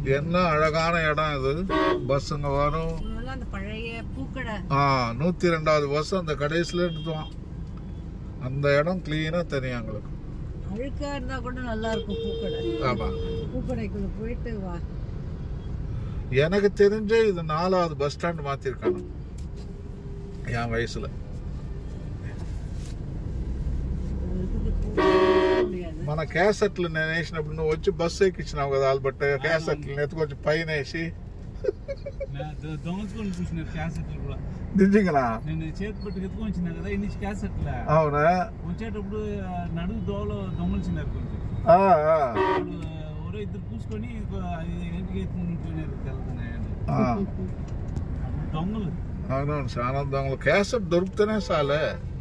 என்ன அழகான இடம் இது. பஸ்ஸுங்க வரும். 102வது பஸ் அந்த கடைசியில நிறுத்துவான். அந்த இடம் கிளீனா தெரியும் எங்களுக்கு. அழுக்கா இருந்தா கூட நல்லா இருக்கும் பூக்கடை. ஆமா, பூக்கடைக்குள்ள போயிட்டு வா. எனக்கு தெரிஞ்சு இது 4வது பஸ் ஸ்டாண்ட் மாத்திருக்காங்க என் வயசுல. మన క్యాసెట్లు నేను వేసినప్పుడు నువ్వు వచ్చి బస్సు ఎక్కించినావు కదా వాళ్ళు బట్ క్యాసెట్లు ఎత్తుకొచ్చి పైన వేసి దొంగచుకొని చూసినారు క్యాసెట్లు కూడా. నిజంగా నేను చేతి పట్టుకు ఎత్తుకొని వచ్చినా కదా ఇన్ని క్యాసెట్లు. అవునా? వచ్చేటప్పుడు నడుగు దోవలో దొంగలిచ్చినారు కొంచెం. ఎవరో ఇద్దరు పూసుకొని ఇంటికి ఎత్తుకుని వెళ్తున్నాయండి దొంగలు. అవునవును, చాలా దొంగలు. క్యాసెట్ దొరుకుతూనే చాలే.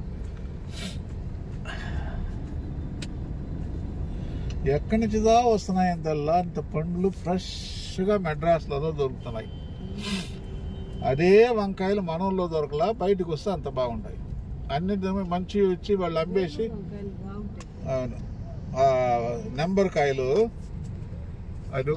ఎక్కడి నుంచిదా వస్తున్నాయి అంతల్లా అంత పండ్లు ఫ్రెష్గా మెడ్రాస్లో దొరుకుతున్నాయి. అదే వంకాయలు మనూర్లో దొరకలా, బయటకు వస్తే అంత బాగుంటాయి. అన్నిటి మంచివి వచ్చి వాళ్ళు అమ్మేసి. అవును, నెంబర్ కాయలు అది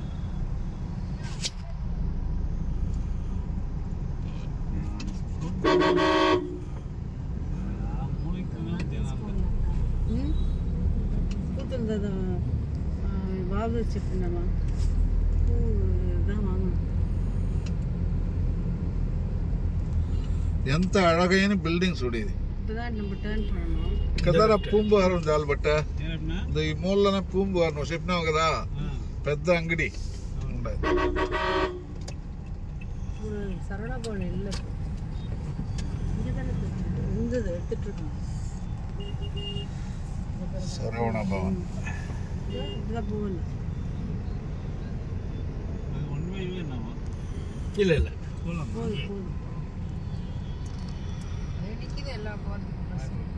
బాబు చెప్తున్నామా ఎంత అழகையான బిల్డింగ్ చూడేది కదా. పూంబుహారం జాలబట్ట ఈ మూలనే పూంబుహారం నువ్వు చెప్పినావు కదా, పెద్ద అంగడి சரவண பவன். இல்ல இல்ல போதும்.